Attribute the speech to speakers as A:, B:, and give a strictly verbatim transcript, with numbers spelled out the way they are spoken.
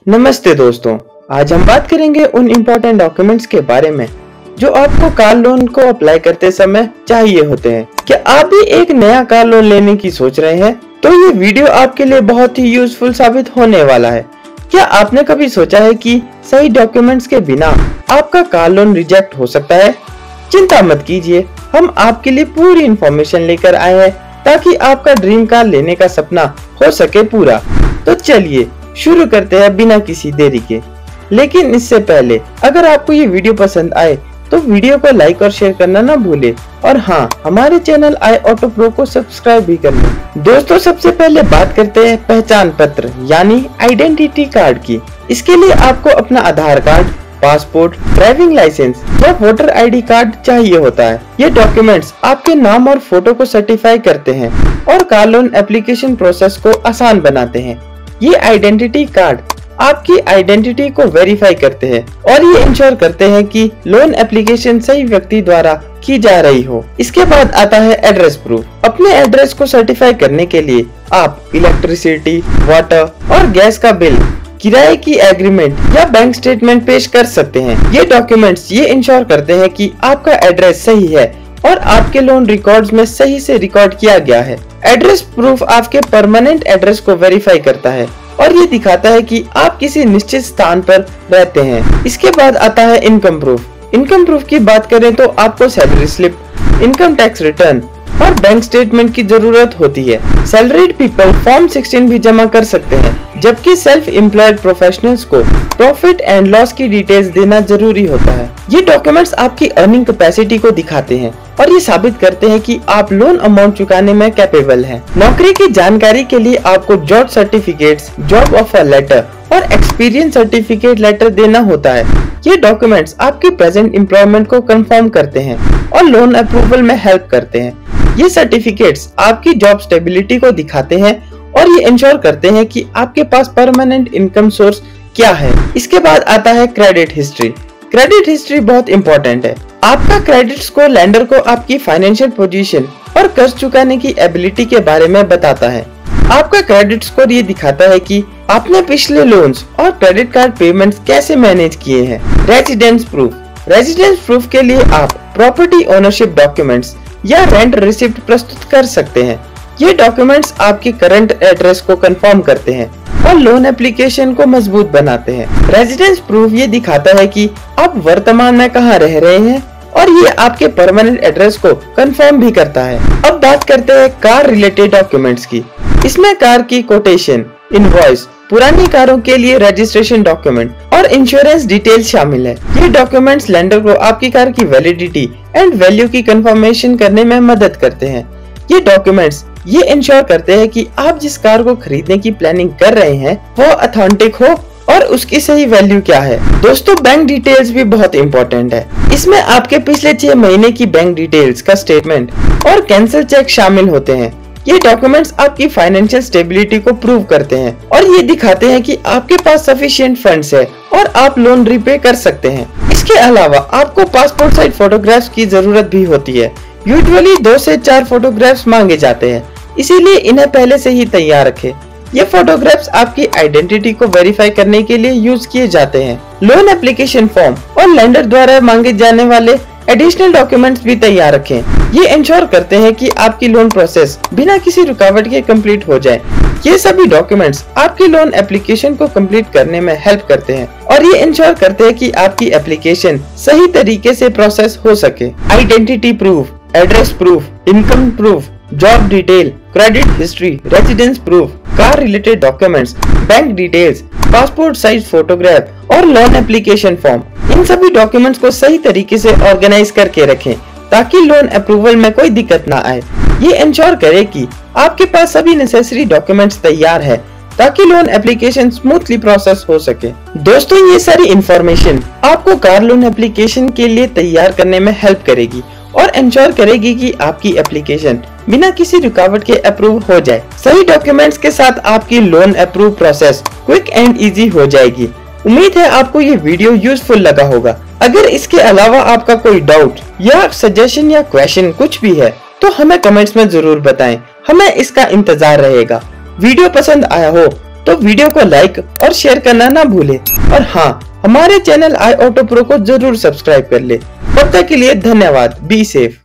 A: नमस्ते दोस्तों, आज हम बात करेंगे उन इम्पोर्टेंट डॉक्यूमेंट्स के बारे में जो आपको कार लोन को अप्लाई करते समय चाहिए होते हैं। क्या आप भी एक नया कार लोन लेने की सोच रहे हैं? तो ये वीडियो आपके लिए बहुत ही यूजफुल साबित होने वाला है। क्या आपने कभी सोचा है कि सही डॉक्यूमेंट्स के बिना आपका कार लोन रिजेक्ट हो सकता है? चिंता मत कीजिए, हम आपके लिए पूरी इन्फॉर्मेशन लेकर आए हैं ताकि आपका ड्रीम कार लेने का सपना हो सके पूरा। तो चलिए शुरू करते हैं बिना किसी देरी के। लेकिन इससे पहले अगर आपको ये वीडियो पसंद आए तो वीडियो को लाइक और शेयर करना ना भूले, और हाँ, हमारे चैनल आई ऑटो प्रो को सब्सक्राइब भी कर लें। दोस्तों, सबसे पहले बात करते हैं पहचान पत्र यानी आइडेंटिटी कार्ड की। इसके लिए आपको अपना Aadhaar card, passport, driving license या वोटर आईडी कार्ड चाहिए होता है। ये डॉक्यूमेंट्स आपके नाम और फोटो को सर्टिफाई करते हैं और कार लोन एप्लीकेशन प्रोसेस को आसान बनाते हैं। ये आइडेंटिटी कार्ड आपकी आइडेंटिटी को वेरीफाई करते हैं और ये इंश्योर करते हैं कि लोन एप्लीकेशन सही व्यक्ति द्वारा की जा रही हो। इसके बाद आता है एड्रेस प्रूफ। अपने एड्रेस को सर्टिफाई करने के लिए आप इलेक्ट्रिसिटी, वाटर और गैस का बिल, किराए की एग्रीमेंट या बैंक स्टेटमेंट पेश कर सकते हैं। ये डॉक्यूमेंट्स ये इंश्योर करते हैं कि आपका एड्रेस सही है और आपके लोन रिकॉर्ड्स में सही से रिकॉर्ड किया गया है। एड्रेस प्रूफ आपके परमानेंट एड्रेस को वेरीफाई करता है और ये दिखाता है कि आप किसी निश्चित स्थान पर रहते हैं। इसके बाद आता है इनकम प्रूफ। इनकम प्रूफ की बात करें तो आपको salary slip, income tax return और बैंक स्टेटमेंट की जरूरत होती है। सैलरीड पीपल फॉर्म सिक्सटीन भी जमा कर सकते हैं, जबकि सेल्फ एम्प्लॉयड प्रोफेशनल्स को प्रॉफिट एंड लॉस की डिटेल्स देना जरूरी होता है। ये डॉक्यूमेंट्स आपकी अर्निंग कैपेसिटी को दिखाते हैं और ये साबित करते हैं कि आप लोन अमाउंट चुकाने में कैपेबल हैं। नौकरी की जानकारी के लिए आपको job certificates, job offer letter और एक्सपीरियंस सर्टिफिकेट लेटर देना होता है। ये डॉक्यूमेंट्स आपकी प्रेजेंट एम्प्लॉयमेंट को कंफर्म करते हैं और लोन अप्रूवल में हेल्प करते हैं। ये सर्टिफिकेट्स आपकी जॉब स्टेबिलिटी को दिखाते हैं और ये इंश्योर करते हैं कि आपके पास परमानेंट इनकम सोर्स क्या है। इसके बाद आता है क्रेडिट हिस्ट्री। क्रेडिट हिस्ट्री बहुत इंपॉर्टेंट है। आपका क्रेडिट स्कोर लैंडर को आपकी फाइनेंशियल पोजीशन और कर्ज चुकाने की एबिलिटी के बारे में बताता है। आपका क्रेडिट स्कोर ये दिखाता है कि आपने पिछले लोन्स और क्रेडिट कार्ड पेमेंट्स कैसे मैनेज किए हैं। Residence proof. रेजिडेंस प्रूफ के लिए आप प्रॉपर्टी ओनरशिप डॉक्यूमेंट्स या रेंट रिसिप्ट प्रस्तुत कर सकते हैं। ये डॉक्यूमेंट्स आपके करंट एड्रेस को कंफर्म करते हैं और लोन एप्लीकेशन को मजबूत बनाते हैं। रेजिडेंस प्रूफ ये दिखाता है कि आप वर्तमान में कहाँ रह रहे हैं और ये आपके परमानेंट एड्रेस को कंफर्म भी करता है। अब बात करते हैं कार रिलेटेड डॉक्यूमेंट्स की। इसमें कार की कोटेशन, इनवॉइस, पुरानी कारों के लिए रजिस्ट्रेशन डॉक्यूमेंट और इंश्योरेंस डिटेल शामिल है। ये डॉक्यूमेंट्स लेंडर को आपकी कार की वैलिडिटी एंड वैल्यू की कंफर्मेशन करने में मदद करते हैं। ये डॉक्यूमेंट्स ये इंश्योर करते हैं कि आप जिस कार को खरीदने की प्लानिंग कर रहे हैं वो ऑथेंटिक हो और उसकी सही वैल्यू क्या है। दोस्तों, बैंक डिटेल्स भी बहुत इंपॉर्टेंट है। इसमें आपके पिछले छह महीने की बैंक डिटेल्स का स्टेटमेंट और कैंसिल चेक शामिल होते हैं। ये डॉक्यूमेंट्स आपकी फाइनेंशियल स्टेबिलिटी को प्रूव करते हैं और ये दिखाते हैं कि आपके पास सफिशिएंट फंड्स है और आप लोन रीपे कर सकते हैं। इसके अलावा आपको पासपोर्ट साइज फोटोग्राफ्स की जरूरत भी होती है। यूजुअली दो से चार फोटोग्राफ्स मांगे जाते हैं, इसीलिए इन्हें पहले से ही तैयार रखें। ये फोटोग्राफ्स आपकी आइडेंटिटी को वेरीफाई करने के लिए यूज किए जाते हैं। लोन एप्लीकेशन फॉर्म और लेंडर द्वारा मांगे जाने वाले एडिशनल डॉक्यूमेंट्स भी तैयार रखें। ये इंश्योर करते हैं कि आपकी लोन प्रोसेस बिना किसी रुकावट के कंप्लीट हो जाए। ये सभी डॉक्यूमेंट्स आपकी लोन एप्लीकेशन को कंप्लीट करने में हेल्प करते हैं और ये इंश्योर करते हैं कि आपकी एप्लीकेशन सही तरीके से प्रोसेस हो सके। Identity proof, address proof, income proof, job detail, credit history, residence proof, car related documents, bank details, passport size photograph और लोन एप्लीकेशन फॉर्म, इन सभी डॉक्यूमेंट्स को सही तरीके से ऑर्गेनाइज करके रखें ताकि लोन अप्रूवल में कोई दिक्कत ना आए। ये इंश्योर करे कि आपके पास सभी नेसेसरी डॉक्यूमेंट्स तैयार है ताकि लोन एप्लीकेशन स्मूथली प्रोसेस हो सके। दोस्तों, ये सारी इंफॉर्मेशन आपको कार लोन एप्लीकेशन के लिए तैयार करने में हेल्प करेगी और इंश्योर करेगी कि आपकी एप्लीकेशन बिना किसी रुकावट के अप्रूव हो जाए। सही डॉक्यूमेंट्स के साथ आपकी loan approve process quick and easy हो जाएगी। उम्मीद है आपको ये वीडियो यूजफुल लगा होगा। अगर इसके अलावा आपका कोई डाउट या सजेशन या क्वेश्चन कुछ भी है तो हमें कमेंट्स में जरूर बताएं, हमें इसका इंतजार रहेगा। वीडियो पसंद आया हो तो वीडियो को लाइक और शेयर करना ना भूले। और हाँ, हमारे चैनल आई ऑटो प्रो को जरूर सब्सक्राइब कर ले। तब तक के लिए धन्यवाद। Be safe.